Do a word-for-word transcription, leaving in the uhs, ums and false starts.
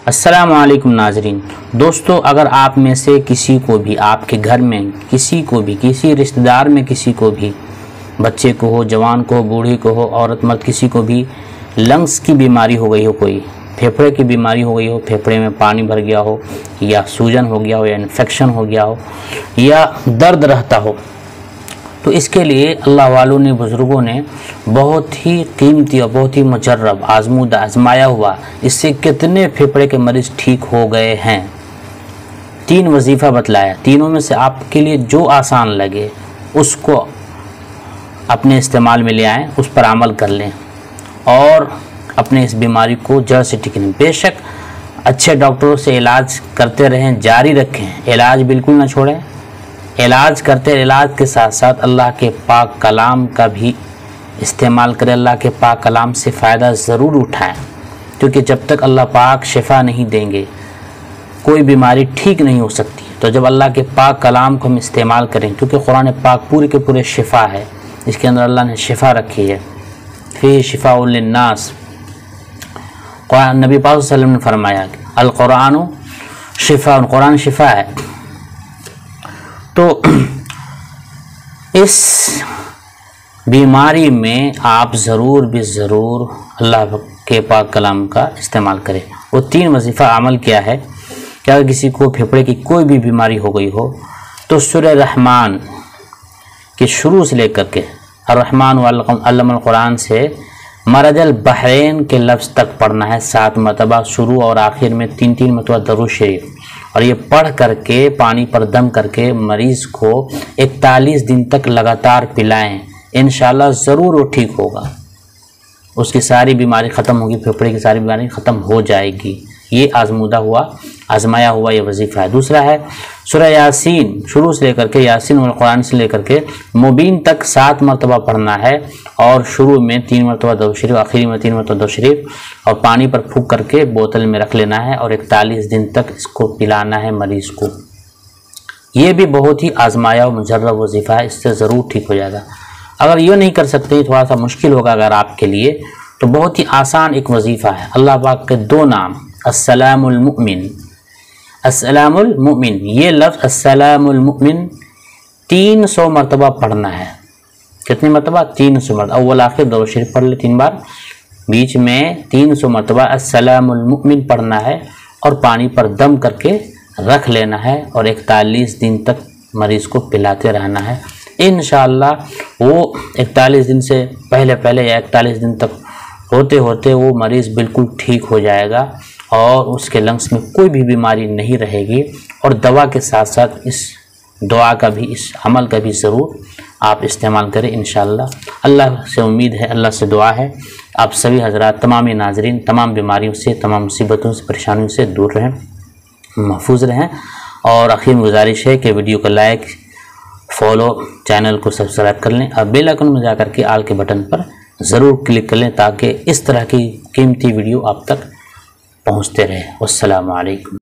अस्सलाम वालेकुम नाजरीन। दोस्तों, अगर आप में से किसी को भी, आपके घर में किसी को भी, किसी रिश्तेदार में किसी को भी, बच्चे को हो, जवान को हो, बूढ़े को हो, औरत मर्द, किसी को भी लंग्स की बीमारी हो गई हो, कोई फेफड़े की बीमारी हो गई हो, फेफड़े में पानी भर गया हो, या सूजन हो गया हो, या इन्फेक्शन हो गया हो, या दर्द रहता हो, तो इसके लिए अल्लाह वालों ने, बुज़ुर्गों ने बहुत ही कीमती और बहुत ही मुजर्रब, आजमूदा, आजमाया हुआ, इससे कितने फेफड़े के मरीज़ ठीक हो गए हैं। तीन वजीफ़ा बतलाया, तीनों में से आपके लिए जो आसान लगे उसको अपने इस्तेमाल में ले आएँ, उस पर अमल कर लें और अपने इस बीमारी को जड़ से ठीक करें। बेशक अच्छे डॉक्टरों से इलाज करते रहें, जारी रखें, इलाज बिल्कुल ना छोड़ें। इलाज करते इलाज के साथ साथ अल्लाह के पाक कलाम का भी इस्तेमाल करें, अल्लाह के पाक कलाम से फ़ायदा ज़रूर उठाएं, क्योंकि जब तक अल्लाह पाक शिफा नहीं देंगे कोई बीमारी ठीक नहीं हो सकती। तो जब अल्लाह के पाक कलाम को हम इस्तेमाल करें, क्योंकि कुरान पाक पूरे के पूरे शिफा है, इसके अंदर अल्लाह ने शिफा रखी है। फ़ी शिफाउल लिन्नास, कुरान नबी पाक सल्लल्लाहु अलैहि वसल्लम ने फरमाया अल कुरान शिफा, कुरान शिफा है। तो इस बीमारी में आप ज़रूर भी ज़रूर अल्लाह के पाक कलाम का इस्तेमाल करें। वो तीन वजीफ़ा अमल किया है कि अगर किसी को फेफड़े की कोई भी बीमारी हो गई हो तो सूरह रहमान के शुरू से लेकर के अर्रहमान अल्लमल कुरान से मरजल बहरैन के लफ्ज़ तक पढ़ना है सात मरतबा, शुरू और आखिर में तीन तीन मरतबा दरूद शरीफ, और ये पढ़ करके पानी पर दम करके मरीज़ को इकतालीस दिन तक लगातार पिलाएं। इंशाल्लाह ज़रूर वो ठीक होगा, उसकी सारी बीमारी ख़त्म होगी, फेफड़े की सारी बीमारी ख़त्म हो जाएगी। ये आजमूदा हुआ, आजमाया हुआ ये वजीफ़ा है। दूसरा है सूरह यासीन, शुरू से लेकर के यासीन और कुरान से लेकर के मुबीन तक सात मरतबा पढ़ना है, और शुरू में तीन मरतबा दरूद शरीफ, आखिरी में तीन मरतबा दरूद शरीफ, और पानी पर फूंक करके बोतल में रख लेना है और इकतालीस दिन तक इसको पिलाना है मरीज़ को। ये भी बहुत ही आजमाया और मुजर्रब वजीफ़ा है, इससे ज़रूर ठीक हो जाएगा। अगर ये नहीं कर सकते, थोड़ा सा मुश्किल होगा अगर आपके लिए, तो बहुत ही आसान एक वजीफ़ा है। अल्लाह पाक के दो नाम अस्सलामुल मुमिन, अस्सलामुल मुमिन, ये लफ्ज़ अस्सलामुल मुमिन तीन सौ मरतबा पढ़ना है। कितनी मरतबा? तीन सौ मरतबा। अव्वल आखिर दरूद शरीफ पढ़ ले तीन बार, बीच में तीन सौ मरतबा अस्सलामुल मुमिन पढ़ना है, और पानी पर दम करके रख लेना है, और इकतालीस दिन तक मरीज़ को पिलाते रहना है। इंशाअल्लाह वो इकतालीस दिन से पहले पहले या इकतालीस दिन तक होते होते वो मरीज़ बिल्कुल ठीक हो जाएगा, और उसके लंग्स में कोई भी बीमारी नहीं रहेगी। और दवा के साथ साथ इस दुआ का भी, इस अमल का भी ज़रूर आप इस्तेमाल करें इंशाअल्लाह। अल्लाह से उम्मीद है, अल्लाह से दुआ है, आप सभी हजरात, तमाम नाजरीन, तमाम बीमारियों से, तमाम मुसीबतों से, परेशानियों से दूर रहें, महफूज रहें। और आखिर में गुजारिश है कि वीडियो को लाइक, फॉलो, चैनल को सब्सक्राइब कर लें, और बेल आइकन में जाकर के आल के बटन पर ज़रूर क्लिक कर लें, ताकि इस तरह की कीमती वीडियो आप तक पहुँचते रहे। वस्सलामु अलैकुम।